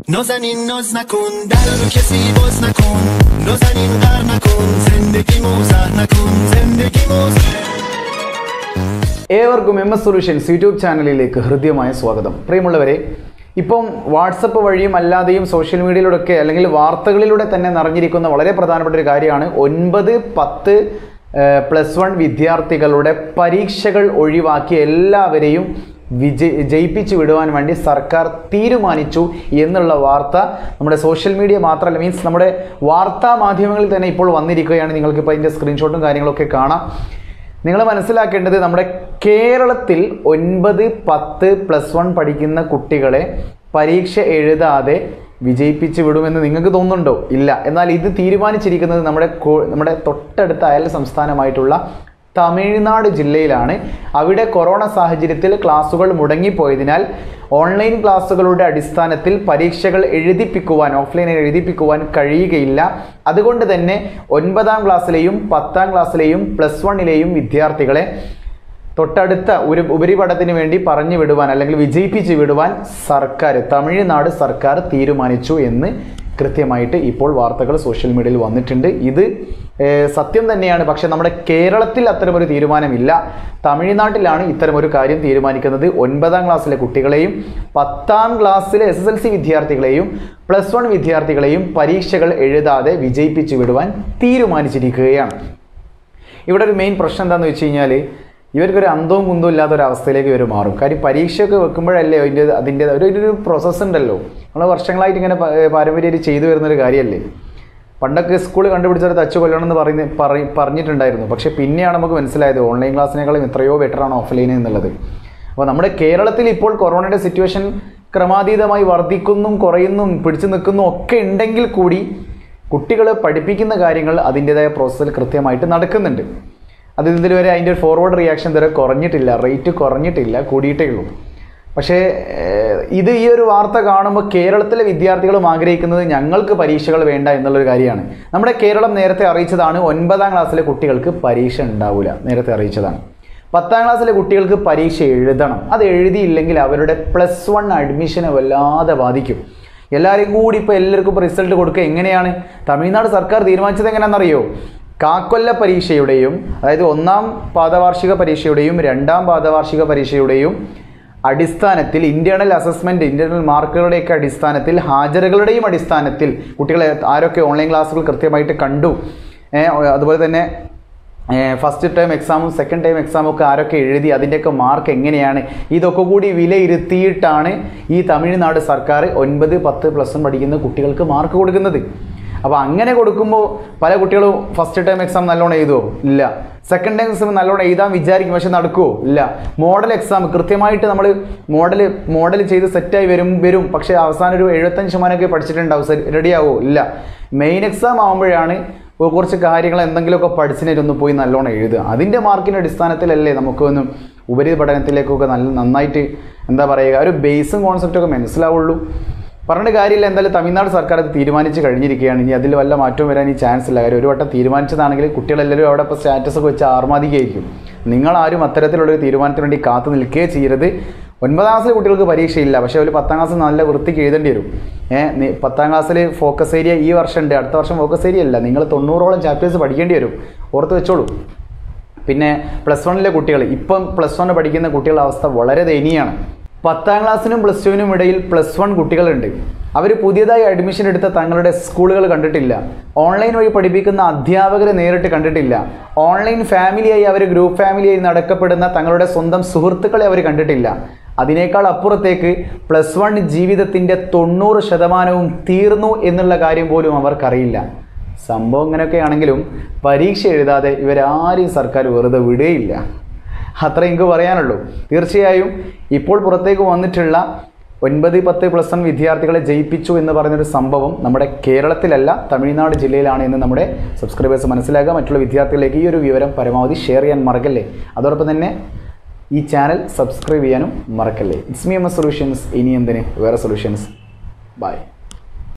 نازنین ناز نکن در رو کسی باز نکن نازنین غر نکن زندگی موزه نکن زندگی موزه ഏവർക്കും M S solutions YouTube ചാനലിലേക്ക് ഹൃദ്യമായ സ്വാഗതം. പ്രിയമുള്ളവരെ, ഇപ്പം വാട്സപ്പ് വഴിയും അല്ലാതെയും സോഷ്യൽ മീഡിയയിലൂടെയൊക്കെ അല്ലെങ്കിൽ വാർത്തകളിലൂടെ തന്നെ നിറഞ്ഞിരിക്കുന്ന വളരെ പ്രധാനപ്പെട്ട ഒരു കാര്യമാണ് 9-10 +1 വിദ്യാർത്ഥികളുടെ പരീക്ഷകൾ ഒഴിവാക്കി എല്ലാവരെയും ജയിപ്പിച്ചു വിടുവാൻ വേണ്ടി സർക്കാർ തീരുമാനിച്ചു എന്നുള്ള വാർത്ത നമ്മുടെ സോഷ്യൽ മീഡിയ മാത്രമല്ല, മീൻസ് നമ്മുടെ വാർത്താ മാധ്യമങ്ങളിൽ തന്നെ ഇപ്പോൾ വന്നിരിക്കുകയാണ്. നിങ്ങൾക്കിപ്പോൾ അതിൻ്റെ സ്ക്രീൻഷോട്ടും കാര്യങ്ങളൊക്കെ കാണാം. നിങ്ങൾ മനസ്സിലാക്കേണ്ടത്, നമ്മുടെ കേരളത്തിൽ 9-10 +1 പഠിക്കുന്ന കുട്ടികളെ പരീക്ഷ എഴുതാതെ വിജയിപ്പിച്ച് വിടുമെന്ന് നിങ്ങൾക്ക് തോന്നുന്നുണ്ടോ? ഇല്ല. എന്നാൽ ഇത് തീരുമാനിച്ചിരിക്കുന്നത് നമ്മുടെ തൊട്ടടുത്ത അയൽ സംസ്ഥാനമായിട്ടുള്ള തമിഴ്നാട് ജില്ലയിലാണ്. അവിടെ കൊറോണ സാഹചര്യത്തിൽ ക്ലാസുകൾ മുടങ്ങിപ്പോയതിനാൽ ഓൺലൈൻ ക്ലാസ്സുകളുടെ അടിസ്ഥാനത്തിൽ പരീക്ഷകൾ ഓഫ്ലൈനിൽ എഴുതിപ്പിക്കുവാൻ കഴിയുകയില്ല. അതുകൊണ്ട് തന്നെ 9ാം ക്ലാസ്സിലെയും 10ാം ക്ലാസ്സിലെയും +1ലെയും വിദ്യാർത്ഥികളെ തൊട്ടടുത്ത ഒരു ഉപരിപഠനത്തിന് വേണ്ടി പറഞ്ഞു വിടുവാൻ അല്ലെങ്കിൽ വിജയിപ്പിച്ച് വിടുവാൻ തമിഴ്നാട് സർക്കാർ തീരുമാനിച്ചു എന്ന് കൃത്യമായിട്ട് ഇപ്പോൾ വാർത്തകൾ സോഷ്യൽ മീഡിയയിൽ വന്നിട്ടുണ്ട്. ഇത് സത്യം തന്നെയാണ്. പക്ഷേ നമ്മുടെ കേരളത്തിൽ അത്തരമൊരു തീരുമാനമില്ല. തമിഴ്നാട്ടിലാണ് ഇത്തരമൊരു കാര്യം തീരുമാനിക്കുന്നത്. 9ാം ക്ലാസ്സിലെ കുട്ടികളെയും 10ാം ക്ലാസ്സിലെ SSLC വിദ്യാർത്ഥികളെയും +1 വിദ്യാർത്ഥികളെയും പരീക്ഷകൾ എഴുതാതെ വിജയിപ്പിച്ച് വിടുവാൻ തീരുമാനിച്ചിരിക്കുകയാണ്. ഇവിടെ ഒരു മെയിൻ പ്രശ്നം എന്താണെന്ന് വെച്ച് കഴിഞ്ഞാൽ, ഇവർക്കൊരു അന്തവും കുന്തവും ഇല്ലാത്തൊരവസ്ഥയിലേക്ക് ഇവർ മാറും. കാര്യം പരീക്ഷയൊക്കെ വെക്കുമ്പോഴല്ലേ അതിൻ്റെ ഒരു പ്രോസസ്സ് ഉണ്ടല്ലോ. നമ്മൾ വർഷങ്ങളായിട്ട് ഇങ്ങനെ പാരമ്പര്യമായിട്ട് ചെയ്തു വരുന്നൊരു കാര്യമല്ലേ. പണ്ടൊക്കെ സ്കൂൾ കണ്ടുപിടിച്ചൊരു തച്ച് കൊല്ലണമെന്ന് പറഞ്ഞിട്ടുണ്ടായിരുന്നു. പക്ഷേ പിന്നെയാണ് നമുക്ക് മനസ്സിലായത് ഓൺലൈൻ ക്ലാസ്സിനേക്കാളും എത്രയോ ബെറ്ററാണ് ഓഫ്ലൈൻ എന്നുള്ളത്. അപ്പോൾ നമ്മുടെ കേരളത്തിൽ ഇപ്പോൾ കൊറോണയുടെ സിറ്റുവേഷൻ ക്രമാതീതമായി വർദ്ധിക്കുന്നും കുറയുന്നും പിടിച്ചു നിൽക്കുന്നും ഒക്കെ ഉണ്ടെങ്കിൽ കൂടി കുട്ടികളെ പഠിപ്പിക്കുന്ന കാര്യങ്ങൾ അതിൻ്റേതായ പ്രോസസ്സിൽ കൃത്യമായിട്ട് നടക്കുന്നുണ്ട്. അത് ഇതുവരെ അതിൻ്റെ ഒരു ഫോർവേഡ് റിയാക്ഷൻ ഇതുവരെ കുറഞ്ഞിട്ടില്ല, റേറ്റ് കുറഞ്ഞിട്ടില്ല, കൂടിയിട്ടേ ഉള്ളൂ. പക്ഷേ ഈ ഒരു വാർത്ത കാണുമ്പോൾ കേരളത്തിലെ വിദ്യാർത്ഥികളും ആഗ്രഹിക്കുന്നത് ഞങ്ങൾക്ക് പരീക്ഷകൾ വേണ്ട എന്നുള്ളൊരു കാര്യമാണ്. നമ്മുടെ കേരളം നേരത്തെ അറിയിച്ചതാണ് 9ാം ക്ലാസ്സിലെ കുട്ടികൾക്ക് പരീക്ഷ ഉണ്ടാവില്ല, നേരത്തെ അറിയിച്ചതാണ്. 10ാം ക്ലാസ്സിലെ കുട്ടികൾക്ക് പരീക്ഷ എഴുതണം. അത് എഴുതിയില്ലെങ്കിൽ അവരുടെ +1 അഡ്മിഷനെ വല്ലാതെ ബാധിക്കും. എല്ലാവരെയും കൂടി ഇപ്പോൾ എല്ലാവർക്കും റിസൾട്ട് കൊടുക്കുക എങ്ങനെയാണ്? തമിഴ്നാട് സർക്കാർ തീരുമാനിച്ചത് എങ്ങനെയാണെന്നറിയോ? കാക്കൊല്ല പരീക്ഷയുടെയും, അതായത് 1ാം പാദവാർഷിക പരീക്ഷയുടെയും 2ാം പാദവാർഷിക പരീക്ഷയുടെയും അടിസ്ഥാനത്തിൽ ഇന്റേണൽ മാർക്കുകളുടെയൊക്കെ അടിസ്ഥാനത്തിൽ ഹാജറുകളുടെയും അടിസ്ഥാനത്തിൽ കുട്ടികളെ ആരൊക്കെ ഓൺലൈൻ ക്ലാസ്സുകൾ കൃത്യമായിട്ട് കണ്ടു, അതുപോലെ തന്നെ ഫസ്റ്റ് ടേം എക്സാമും സെക്കൻഡ് ടേം എക്സാമും ഒക്കെ ആരൊക്കെ എഴുതി, അതിൻ്റെയൊക്കെ മാർക്ക് എങ്ങനെയാണ്, ഇതൊക്കെ കൂടി വിലയിരുത്തിയിട്ടാണ് ഈ തമിഴ്നാട് സർക്കാർ 9-10 +1 പഠിക്കുന്ന കുട്ടികൾക്ക് മാർക്ക് കൊടുക്കുന്നത്. അപ്പോൾ അങ്ങനെ കൊടുക്കുമ്പോൾ പല കുട്ടികളും ഫസ്റ്റ് ടൈം എക്സാം നല്ലോണം എഴുതുമോ? ഇല്ല. സെക്കൻഡ് ടൈം എക്സാം നല്ലോണം എഴുതാൻ വിചാരിക്കും, പക്ഷെ നടക്കുമോ? ഇല്ല. മോഡൽ എക്സാം കൃത്യമായിട്ട് നമ്മൾ മോഡൽ ചെയ്ത് സെറ്റായി വരും, പക്ഷേ അവസാനം ഒരു 75% പഠിച്ചിട്ടുണ്ടാവും, റെഡിയാവുമോ? ഇല്ല. മെയിൻ എക്സാം ആകുമ്പോഴാണ് കുറച്ച് കാര്യങ്ങൾ എന്തെങ്കിലുമൊക്കെ പഠിച്ചിട്ടൊന്ന് പോയി നല്ലോണം എഴുതുക. അതിൻ്റെ മാർക്കിൻ്റെ അടിസ്ഥാനത്തിലല്ലേ നമുക്കൊന്ന് ഉപരിപഠനത്തിലേക്കൊക്കെ നന്നായിട്ട് എന്താ പറയുക, ഒരു ബേസും കോൺസെപ്റ്റൊക്കെ മനസ്സിലാവുള്ളൂ. പറഞ്ഞ കാര്യമില്ല. എന്തായാലും തമിഴ്നാട് സർക്കാർ അത് തീരുമാനിച്ച് കഴിഞ്ഞിരിക്കുകയാണ്. ഇനി അതിൽ വല്ല മാറ്റവും വരാൻ ചാൻസ് ഇല്ല. കാര്യം ഒരു വട്ടം തീരുമാനിച്ചതാണെങ്കിൽ കുട്ടികളെല്ലാവരും അവിടെ ഇപ്പോൾ സ്റ്റാറ്റസൊക്കെ വെച്ച് ആർമാദിക്കുകയായിരിക്കും. നിങ്ങളാരും അത്തരത്തിലുള്ളൊരു തീരുമാനത്തിന് വേണ്ടി കാത്തു നിൽക്കുകയോ ചെയ്യരുത്. 9ാം ക്ലാസ്സിലെ കുട്ടികൾക്ക് പരീക്ഷയില്ല, പക്ഷേ ഒരു 10ാം ക്ലാസ് നല്ല വൃത്തിക്ക് എഴുതേണ്ടി വരും. 10ാം ക്ലാസ്സിൽ ഫോക്കസ് ഏരിയ ഈ വർഷം ഉണ്ട്, അടുത്ത വർഷം ഫോക്കസ് ഏരിയ അല്ല. നിങ്ങൾ 90ഓളം ചാപ്റ്റേഴ്സ് പഠിക്കേണ്ടി വരും, ഓർത്ത് വെച്ചോളൂ. പിന്നെ +1ലെ കുട്ടികൾ, ഇപ്പം +1 പഠിക്കുന്ന കുട്ടികളുടെ അവസ്ഥ വളരെ ദയനീയമാണ്. 10ാം ക്ലാസ്സിനും +2നും ഇടയിൽ +1 കുട്ടികളുണ്ട്. അവർ പുതിയതായി അഡ്മിഷൻ എടുത്ത തങ്ങളുടെ സ്കൂളുകൾ കണ്ടിട്ടില്ല. ഓൺലൈൻ വഴി പഠിപ്പിക്കുന്ന അധ്യാപകരെ നേരിട്ട് കണ്ടിട്ടില്ല. ഓൺലൈൻ ഫാമിലിയായി അവർ ഗ്രൂപ്പ് ഫാമിലിയായി നടക്കപ്പെടുന്ന തങ്ങളുടെ സ്വന്തം സുഹൃത്തുക്കളെ അവർ കണ്ടിട്ടില്ല. അതിനേക്കാൾ അപ്പുറത്തേക്ക് +1 ജീവിതത്തിൻ്റെ 90% തീർന്നു എന്നുള്ള കാര്യം പോലും അവർക്കറിയില്ല. സംഭവം ഇങ്ങനെയൊക്കെ ആണെങ്കിലും പരീക്ഷ എഴുതാതെ ഇവരാരെയും സർക്കാർ വെറുതെ വിടുകയില്ല. അത്ര എനിക്ക് പറയാനുള്ളൂ. തീർച്ചയായും ഇപ്പോൾ പുറത്തേക്ക് വന്നിട്ടുള്ള 9-10 +1 വിദ്യാർത്ഥികളെ ജയിപ്പിച്ചു എന്ന് പറയുന്നൊരു സംഭവം നമ്മുടെ കേരളത്തിലല്ല, തമിഴ്നാട് ജില്ലയിലാണ് എന്ന് നമ്മുടെ സബ്സ്ക്രൈബേഴ്സ് മനസ്സിലാക്കുക. മറ്റുള്ള വിദ്യാർത്ഥികളിലേക്ക് ഈ ഒരു വിവരം പരമാവധി ഷെയർ ചെയ്യാൻ മറക്കല്ലേ. അതോടൊപ്പം തന്നെ ഈ ചാനൽ സബ്സ്ക്രൈബ് ചെയ്യാനും മറക്കല്ലേ. It's me M S solutions. ഇനി എന്തിന് വേറെ സൊല്യൂഷൻസ്. ബൈ.